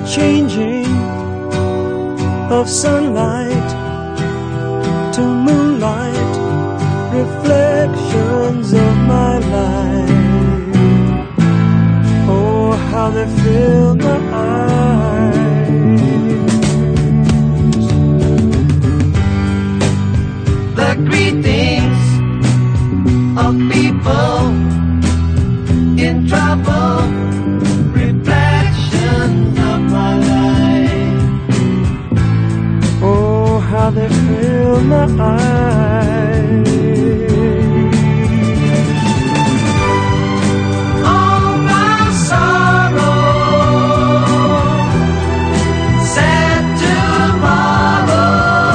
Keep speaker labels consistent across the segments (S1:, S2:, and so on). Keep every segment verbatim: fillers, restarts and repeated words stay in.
S1: changing of sunlight to moonlight, reflections of my life. Oh, how they fill my eyes. The greetings of people in trouble, reflections of my life. Oh, how they fill my eyes. All my sorrow, sad tomorrow,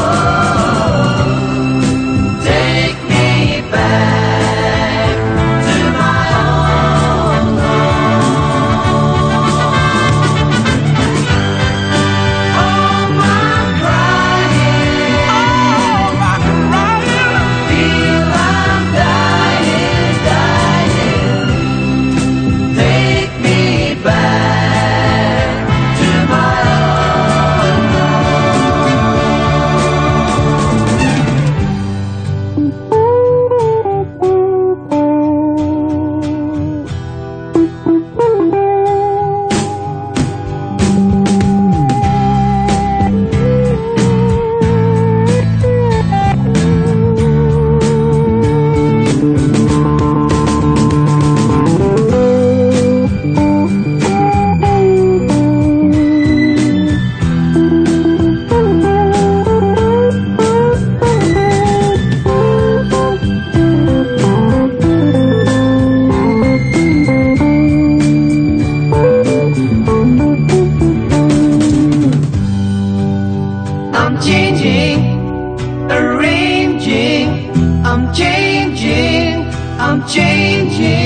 S1: take me back to my own home. All my crying, all my crying, feel I'm dying, dying. Take me back to my own I'm changing, arranging, I'm changing, I'm changing.